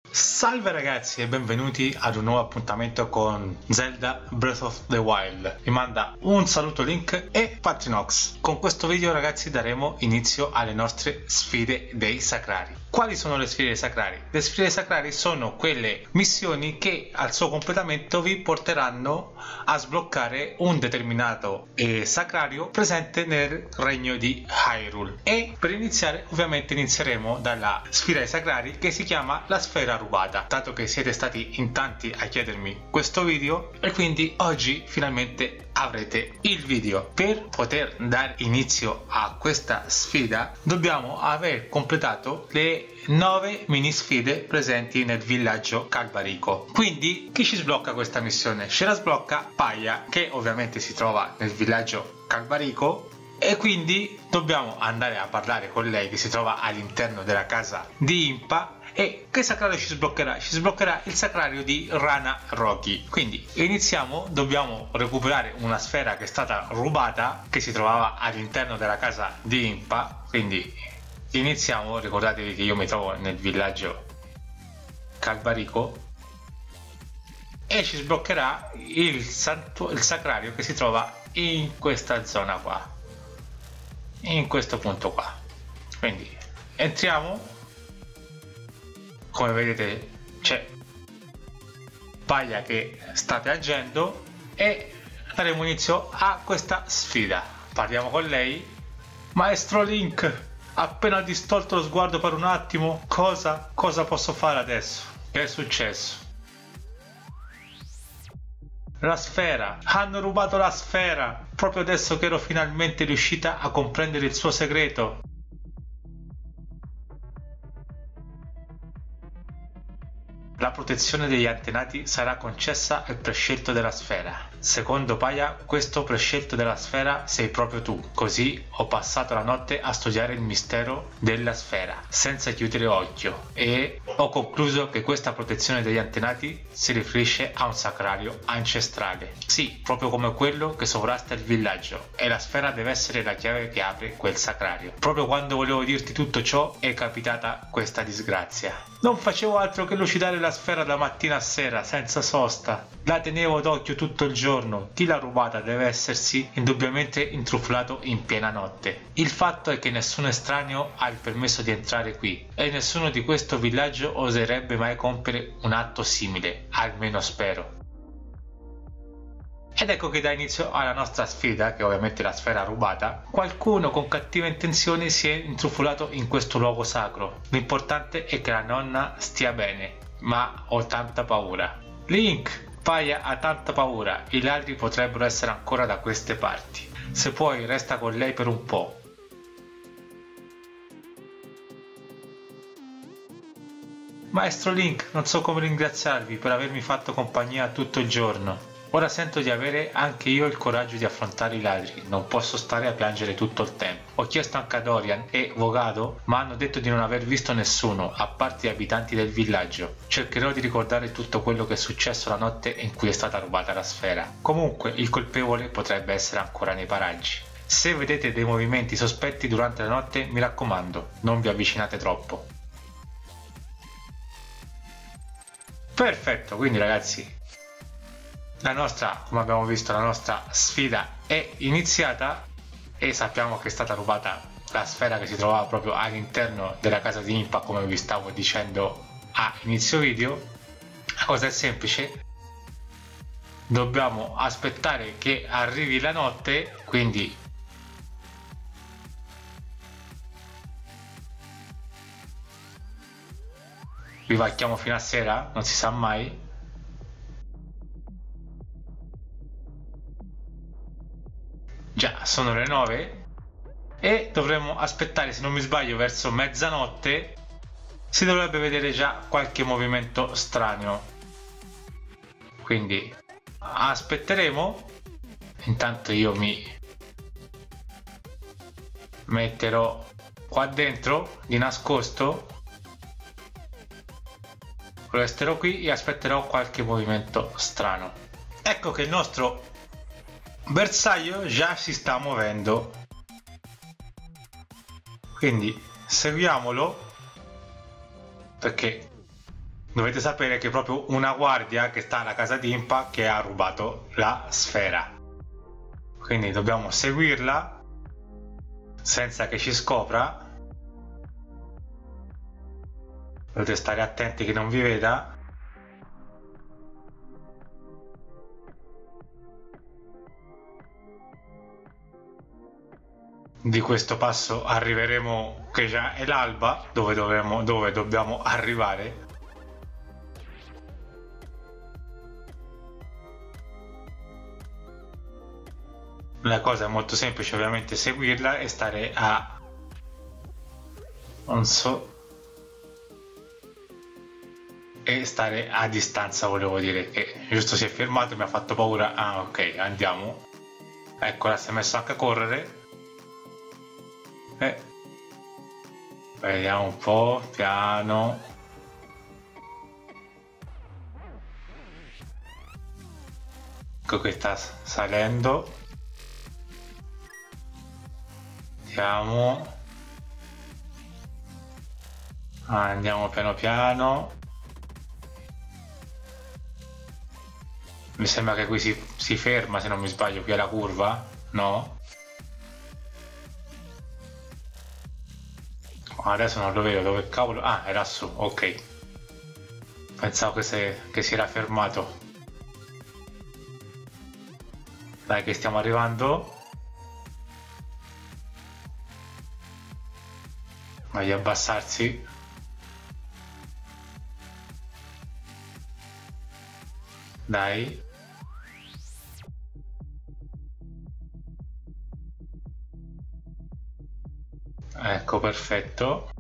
Salve ragazzi e benvenuti ad un nuovo appuntamento con Zelda Breath of the Wild. Vi manda un saluto Link e Patrinox. Con questo video ragazzi daremo inizio alle nostre sfide dei sacrari. Quali sono le sfide dei sacrari? Le sfide dei sacrari sono quelle missioni che al suo completamento vi porteranno a sbloccare un determinato sacrario presente nel regno di Hyrule. E per iniziare ovviamente inizieremo dalla sfida dei sacrari che si chiama la sfera rubata, dato che siete stati in tanti a chiedermi questo video e quindi oggi finalmente avrete il video. Per poter dare inizio a questa sfida dobbiamo aver completato le 9 mini sfide presenti nel villaggio Calvarico. Quindi chi ci sblocca questa missione? Ce la sblocca Paya, che ovviamente si trova nel villaggio Calvarico, e quindi dobbiamo andare a parlare con lei che si trova all'interno della casa di Impa. E che sacrario ci sbloccherà? Ci sbloccherà il sacrario di Rana Rocky. Quindi iniziamo, dobbiamo recuperare una sfera che è stata rubata, che si trovava all'interno della casa di Impa. Quindi iniziamo, ricordatevi che io mi trovo nel villaggio Calvarico e ci sbloccherà il sacrario che si trova in questa zona qua, in questo punto qua. Quindi entriamo. Come vedete c'è Paya che sta piangendo e daremo inizio a questa sfida. Parliamo con lei. Maestro Link, appena distolto lo sguardo per un attimo, cosa posso fare adesso? Che è successo? La sfera! Hanno rubato la sfera! Proprio adesso che ero finalmente riuscita a comprendere il suo segreto. La protezione degli antenati sarà concessa al prescelto della sfera. Secondo Paya, questo prescelto della sfera sei proprio tu. Così ho passato la notte a studiare il mistero della sfera, senza chiudere occhio, e ho concluso che questa protezione degli antenati si riferisce a un sacrario ancestrale. Sì, proprio come quello che sovrasta il villaggio, e la sfera deve essere la chiave che apre quel sacrario. Proprio quando volevo dirti tutto ciò è capitata questa disgrazia. Non facevo altro che lucidare la sfera da mattina a sera, senza sosta. La tenevo d'occhio tutto il giorno. Chi l'ha rubata deve essersi indubbiamente intrufolato in piena notte. Il fatto è che nessun estraneo ha il permesso di entrare qui, e nessuno di questo villaggio oserebbe mai compiere un atto simile, almeno spero. Ed ecco che dà inizio alla nostra sfida, che è ovviamente la sfera rubata. Qualcuno con cattive intenzioni si è intrufolato in questo luogo sacro. L'importante è che la nonna stia bene, ma ho tanta paura. Link, Paya ha tanta paura, i ladri potrebbero essere ancora da queste parti. Se puoi resta con lei per un po'. Maestro Link, non so come ringraziarvi per avermi fatto compagnia tutto il giorno. Ora sento di avere anche io il coraggio di affrontare i ladri, non posso stare a piangere tutto il tempo. Ho chiesto anche a Dorian e Vogado, ma hanno detto di non aver visto nessuno, a parte gli abitanti del villaggio. Cercherò di ricordare tutto quello che è successo la notte in cui è stata rubata la sfera. Comunque, il colpevole potrebbe essere ancora nei paraggi. Se vedete dei movimenti sospetti durante la notte, mi raccomando, non vi avvicinate troppo. Perfetto, quindi ragazzi, la nostra, come abbiamo visto, la nostra sfida è iniziata e sappiamo che è stata rubata la sfera che si trovava proprio all'interno della casa di Impa, come vi stavo dicendo a inizio video. La cosa è semplice, dobbiamo aspettare che arrivi la notte, quindi vivacchiamo fino a sera, non si sa mai. Già, sono le 9 e dovremmo aspettare, se non mi sbaglio, verso mezzanotte si dovrebbe vedere già qualche movimento strano. Quindi aspetteremo. Intanto io mi metterò qua dentro di nascosto, resterò qui e aspetterò qualche movimento strano. Ecco che il nostro bersaglio già si sta muovendo, quindi seguiamolo perché Dovete sapere che è proprio una guardia che sta alla casa di Impa che ha rubato la sfera. Quindi dobbiamo seguirla senza che ci scopra. Dovete stare attenti che non vi veda. Di questo passo arriveremo, che già è l'alba, dove dobbiamo arrivare. La cosa è molto semplice, ovviamente, seguirla e stare a... non so... e stare a distanza, volevo dire, che giusto si è fermato, mi ha fatto paura. Ah, ok, andiamo. Eccola, si è messo anche a correre. Vediamo un po', piano. Ecco che sta salendo. Andiamo. Andiamo piano piano. Mi sembra che qui si ferma, se non mi sbaglio, qui è la curva, no? Adesso non lo vedo, dove cavolo... Ah, era su, ok. Pensavo che si era fermato. Dai che stiamo arrivando. Vai a abbassarsi. Dai. Ecco, perfetto.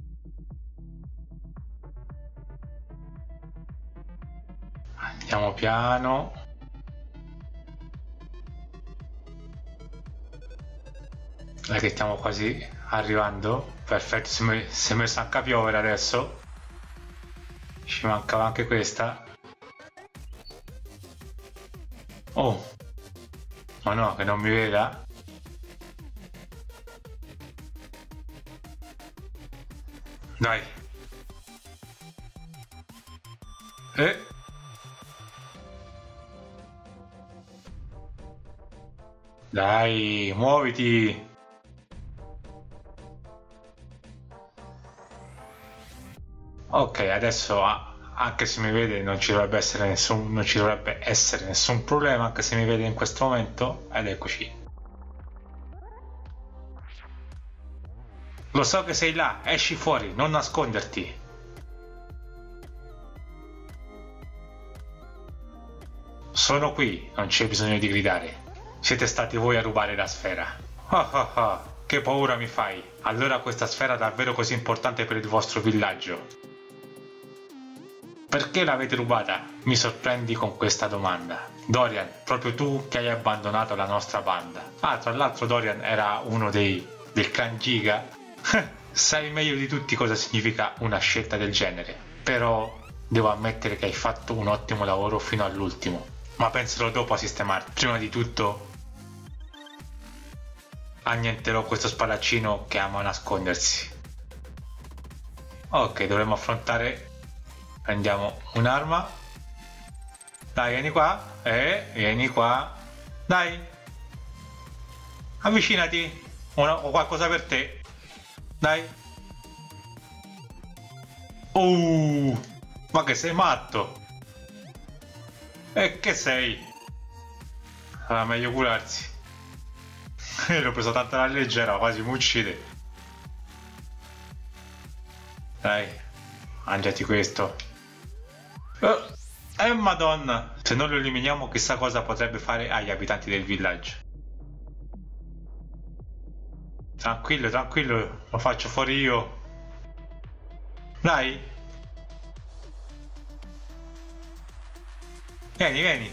Andiamo piano. Dai che stiamo quasi arrivando. Perfetto, si è messo anche a piovere adesso. Ci mancava anche questa. Oh. Ma no, che non mi veda. Dai. Dai, muoviti. Ok, adesso anche se mi vede non ci dovrebbe essere nessun problema, anche se mi vede in questo momento. Ed eccoci. Lo so che sei là, esci fuori, non nasconderti. Sono qui, non c'è bisogno di gridare. Siete stati voi a rubare la sfera. Ah ah ah, che paura mi fai. Allora questa sfera è davvero così importante per il vostro villaggio? Perché l'avete rubata? Mi sorprendi con questa domanda. Dorian, proprio tu che hai abbandonato la nostra banda. Ah, tra l'altro Dorian era uno del clan Giga. Sai meglio di tutti cosa significa una scelta del genere. Però devo ammettere che hai fatto un ottimo lavoro fino all'ultimo. Ma penserò dopo a sistemarti. Prima di tutto annienterò questo spadaccino che ama nascondersi. Ok, dovremmo affrontare... Prendiamo un'arma. Dai, vieni qua. Vieni qua. Dai. Avvicinati. Ho qualcosa per te. Dai. Ma che sei matto. E che sei? Allora, meglio curarsi. L'ho preso tanto alla leggera, quasi mi uccide. Dai. Mangiati questo. Madonna! Se non lo eliminiamo, chissà cosa potrebbe fare agli abitanti del villaggio. Tranquillo, tranquillo, lo faccio fuori io. Dai! Vieni, vieni!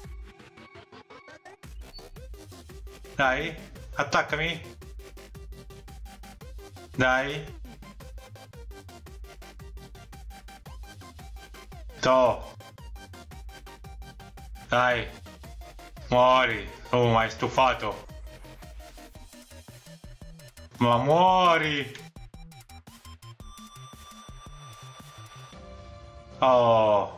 Dai, attaccami! Dai! Toh! Dai! Muori! Oh, mi hai stufato! Ma muori! Oh.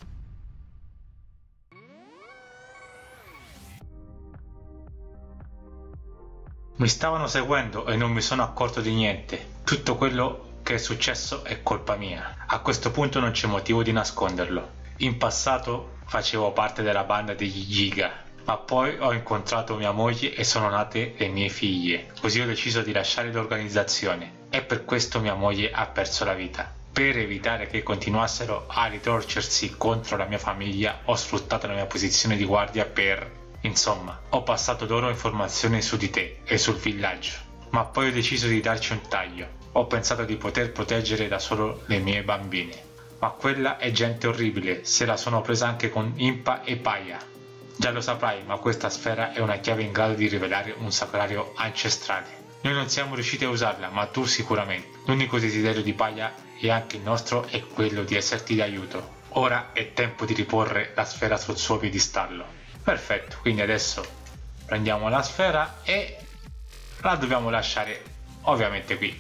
Mi stavano seguendo e non mi sono accorto di niente. Tutto quello che è successo è colpa mia. A questo punto non c'è motivo di nasconderlo. In passato facevo parte della banda degli Giga, ma poi ho incontrato mia moglie e sono nate le mie figlie. Così ho deciso di lasciare l'organizzazione e per questo mia moglie ha perso la vita. Per evitare che continuassero a ritorcersi contro la mia famiglia, ho sfruttato la mia posizione di guardia per... Insomma, ho passato loro informazioni su di te e sul villaggio, ma poi ho deciso di darci un taglio. Ho pensato di poter proteggere da solo le mie bambine, ma quella è gente orribile, se la sono presa anche con Impa e Paia. Già lo saprai, ma questa sfera è una chiave in grado di rivelare un sacrario ancestrale. Noi non siamo riusciti a usarla, ma tu sicuramente. L'unico desiderio di Paia e anche il nostro è quello di esserti d'aiuto. Ora è tempo di riporre la sfera sul suo piedistallo. Perfetto, quindi adesso prendiamo la sfera e la dobbiamo lasciare ovviamente qui.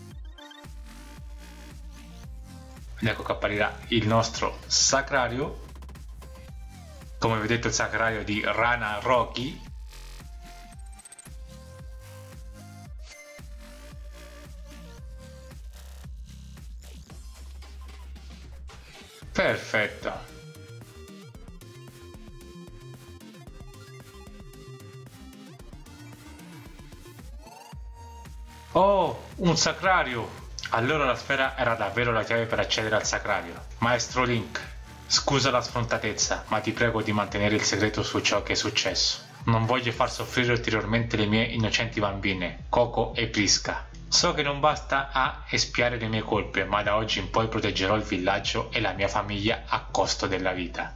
Ed ecco che apparirà il nostro sacrario. Come vedete, il sacrario di Rana Rocky. Perfetto. Oh, un sacrario! Allora la sfera era davvero la chiave per accedere al sacrario. Maestro Link, scusa la sfrontatezza, ma ti prego di mantenere il segreto su ciò che è successo. Non voglio far soffrire ulteriormente le mie innocenti bambine, Coco e Prisca. So che non basta a espiare le mie colpe, ma da oggi in poi proteggerò il villaggio e la mia famiglia a costo della vita.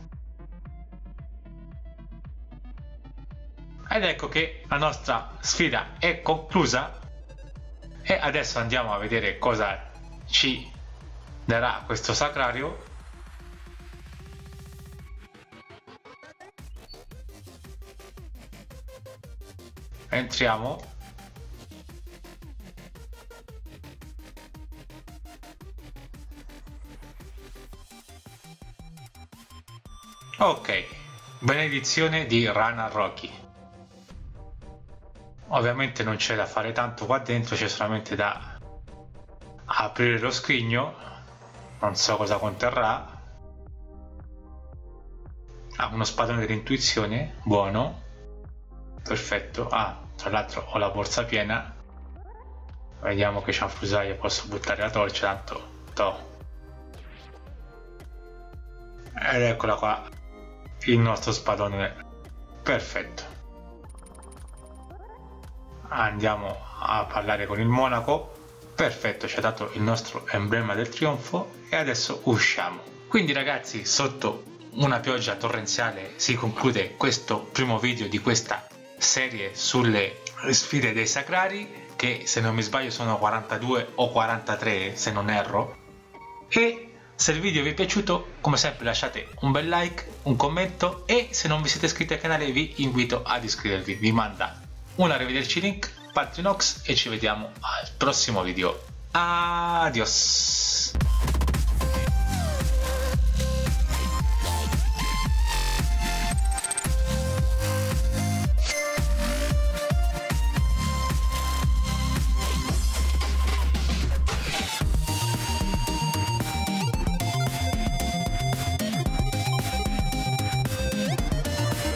Ed ecco che la nostra sfida è conclusa. E adesso andiamo a vedere cosa ci darà questo sacrario. Entriamo. Ok, benedizione di Rana Rocky. Ovviamente non c'è da fare tanto qua dentro, c'è solamente da aprire lo scrigno. Non so cosa conterrà. Ah, uno spadone dell'intuizione, buono. Perfetto. Ah, tra l'altro ho la borsa piena. Vediamo che c'è un fusaio, posso buttare la torcia, tanto to. Ed eccola qua, il nostro spadone. Perfetto. Andiamo a parlare con il monaco. Perfetto, ci ha dato il nostro emblema del trionfo e adesso usciamo. Quindi ragazzi, sotto una pioggia torrenziale si conclude questo primo video di questa serie sulle sfide dei sacrari, che se non mi sbaglio sono 42 o 43 se non erro. E se il video vi è piaciuto, come sempre lasciate un bel like, un commento e se non vi siete iscritti al canale vi invito ad iscrivervi. Vi manda un arrivederci Link, Patrinox e ci vediamo al prossimo video. Adios!